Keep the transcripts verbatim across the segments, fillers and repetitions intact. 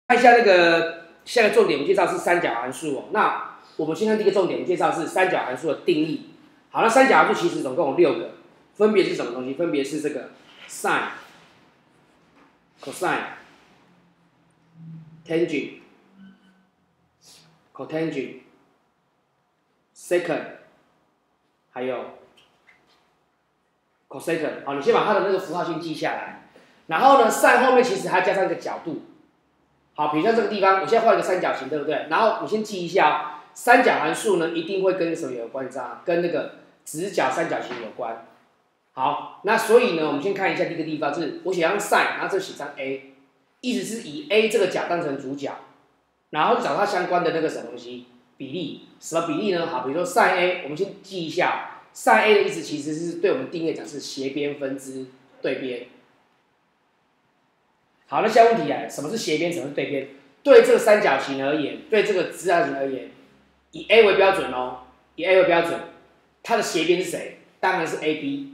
看一下那个下个重点，我们介绍是三角函数哦。那我们先看第一个重点，介绍是三角函数的定义。好，那三角函数其实总共有六个，分别是什么东西？分别是这个 sin、cosine、tangent、cotangent、secant， 还有 cosecant。好，你先把它的那个符号先记下来。然后呢 ，sin 后面其实还加上一个角度。好，比如像这个地方，我现在画一个三角形，对不对？然后你先记一下哦，三角函数呢一定会跟什么有关？你知道吗？跟那个直角三角形有关。好，那所以呢，我们先看一下第一个地方，就是我写上 sin， 然后这写上 a， 意思是以 a 这个角当成主角，然后找它相关的那个什么东西比例，什么比例呢？好，比如说 sin a， 我们先记一下 ，sin a 的意思其实是对我们定义讲是斜边分之对边。好，那下问题来，什么是斜边，什么是对边？对这个三角形而言，对这个直角形而言，以 A 为标准哦，以 A 为标准，它的斜边是谁？当然是 A B，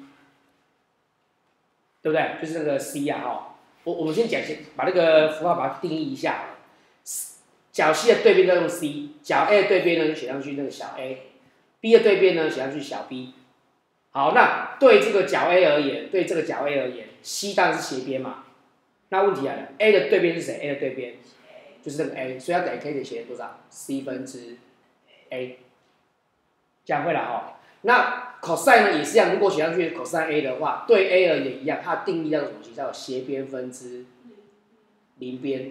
对不对？就是那个 C 啊，哈。我我们先讲先把那个符号把它定义一下。角 C 的对边要用 C， 角 A 的对边呢就写上去那个小 a，B 的对边呢写上去小 b。好，那对这个角 A 而言，对这个角 A 而言 ，C 当然是斜边嘛。那问题来了 ，A 的对边是谁 ？A 的对边就是那个 A， 所以它等于可以写多少 ？C 分之 A， 这样会了哈。那 cosine 呢也是一样，如果写上去 cosine A 的话，对 A 而言一样，它的定义叫做什么？叫斜边分之邻边。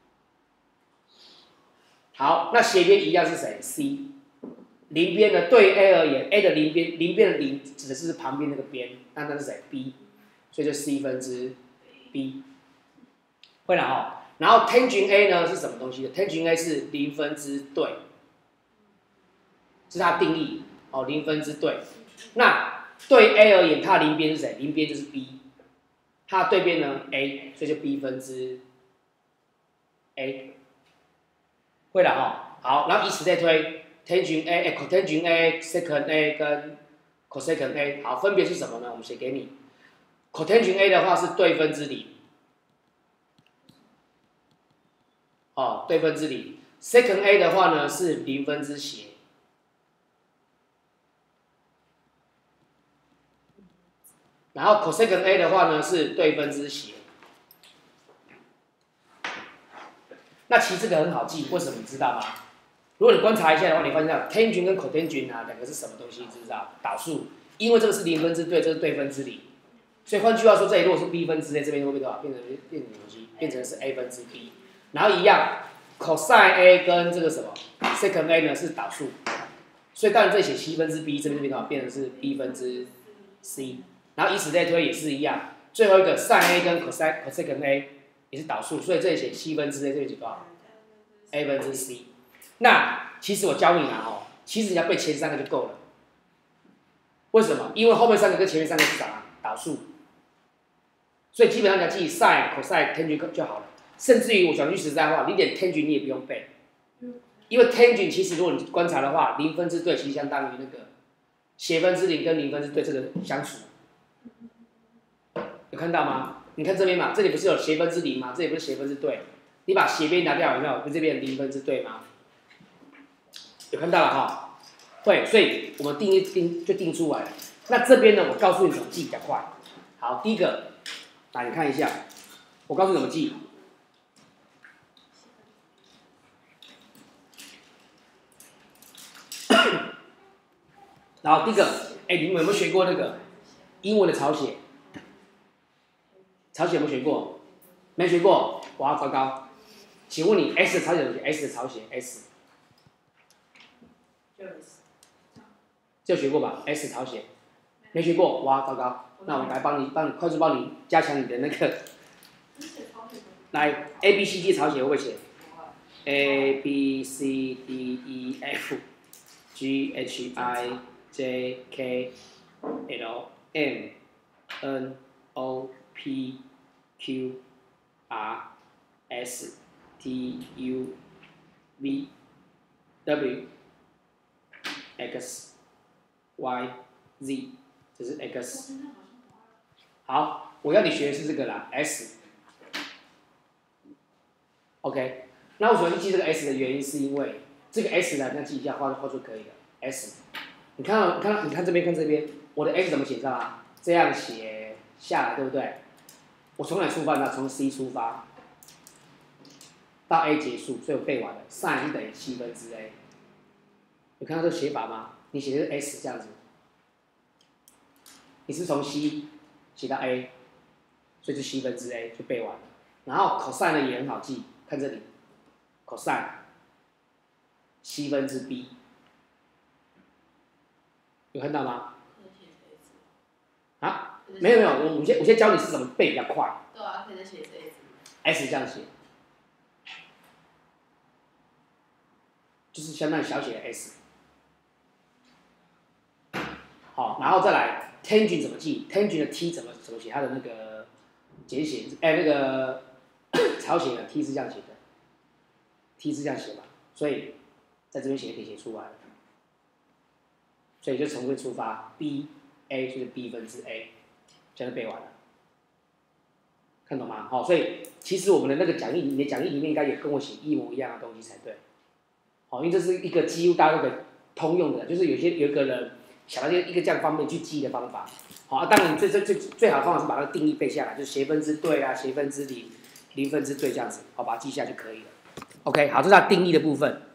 好，那斜边一样是谁 ？C。邻边呢，对 A 而言 ，A 的邻边，邻边的邻指的是旁边那个边，那那是谁 ？B， 所以就 C 分之 B。会了哈，然后 tangent A 呢是什么东西 ？tangent A 是零分之对，这是它定义哦，零分之对。那对 A 而言，它的邻边是谁？邻边就是 B， 它的对边呢 A， 所以就 B 分之 A。会了哈，好，然后以此类推 ，tangent A、cotangent A、secant A 跟 cosecant A， 好，分别是什么呢？我们写给你 ，cotangent A 的话是对分之零。哦，对分之零 ，secant A 的话呢是零分之斜，然后 cosecant A 的话呢是对分之斜。那其实这个很好记，为什么你知道吗？如果你观察一下的话，你发现到 tangent 跟 cotangent 啊两个是什么东西？知不知道？导数，因为这个是零分之对，这是对分之零，所以换句话说，这里如果是 b 分之 a， 这边会变多少？变成变成什么东西？变成是 a 分之 b， 然后一样。cosine A 跟这个什么 secant A 呢是导数，所以当然这里写七分之 B， 这边变多少？变成是 B 分之 C， 然后以此类推也是一样，最后一个 sin A 跟 cosine cosecant A 也是导数，所以这里写七分之 A， 这里写多少 ？A 分之 C。那其实我教你啦哦，其实你要背前三个就够了。为什么？因为后面三个跟前面三个是啥？导数，所以基本上你要记 sin、cosine、tangent 就好了。甚至于我讲句实在话，你连 tangent 你也不用背，因为 tangent 其实如果你观察的话，零分之对其实相当于那个斜分之零跟零分之对这个相除，有看到吗？你看这边嘛，这里不是有斜分之零吗？这里不是斜分之对，你把斜边拿掉有没有？不是这边零分之对吗？有看到了哈？会，所以我们定义定就定出来了。那这边呢，我告诉你怎么记比较快。好，第一个，来你看一下，我告诉你怎么记。然后第一个，哎，你们有没有学过那个英文的抄写？抄写有没有学过？没学过，哇，糟糕！请问你 S 的抄写怎么写 ？S 的抄写 S， 就学过吧 ？S 抄写没学过，哇，糟糕！那我来帮你，帮你快速帮你加强你的那个。来 A B C D 抄写会不会写 ？A B C D E F G H I J K L M N O P Q R S T U V W X Y Z， 这是 X。好，我要你学的是这个啦 ，S。OK， 那我喜欢去记这个 s 的原因，是因为这个 s 呢，那记一下，画画出可以的 s。你看到，你看到，你看这边，看这边，我的 s 怎么写上啊？这样写下来，对不对？我从哪出发呢？从 C 出发，到 A 结束，所以我背完了。sin 是等于七分之 a。有看到这个写法吗？你写的是 s 这样子，你是从 C 写到 A， 所以就七分之 a 就背完了。然后 cos 呢也很好记，看这里 ，cos 七分之 b， 有看到吗？啊？没有没有，我我先我先教你是怎么背比较快。 对啊，可以再写 s。 s 这样写，就是相当于小写的 s。好，然后再来 tangent 怎么记 ？tangent 的 t 怎么怎么写？它的那个简写，哎、欸，那个草写的 t 是这样写的 ，t 是这样写嘛？所以在这边写也可以写出来了。所以就从这边出发 ，b a 就是 b 分之 a， 这样就背完了。看懂吗？好，所以其实我们的那个讲义，你的讲义里面应该也跟我写一模一样的东西才对。好，因为这是一个几乎大家都可以通用的，就是有些有一个人想到一个这样方面去记的方法。好，啊、当然最最最最好的方法是把它的定义背下来，就是斜分之对啊，斜分之零，零分之对这样子，好，把它记下就可以了。OK， 好，这是它定义的部分。